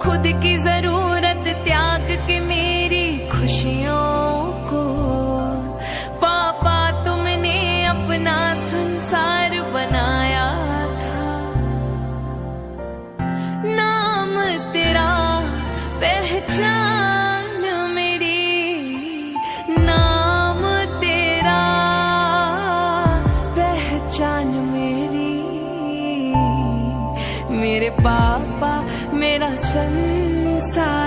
खुद की जरूरत त्याग के मेरी खुशियों को पापा तुमने अपना संसार बनाया था। नाम तेरा पहचान मेरी, नाम तेरा पहचान मेरी। मेरे पापा मेरा संसार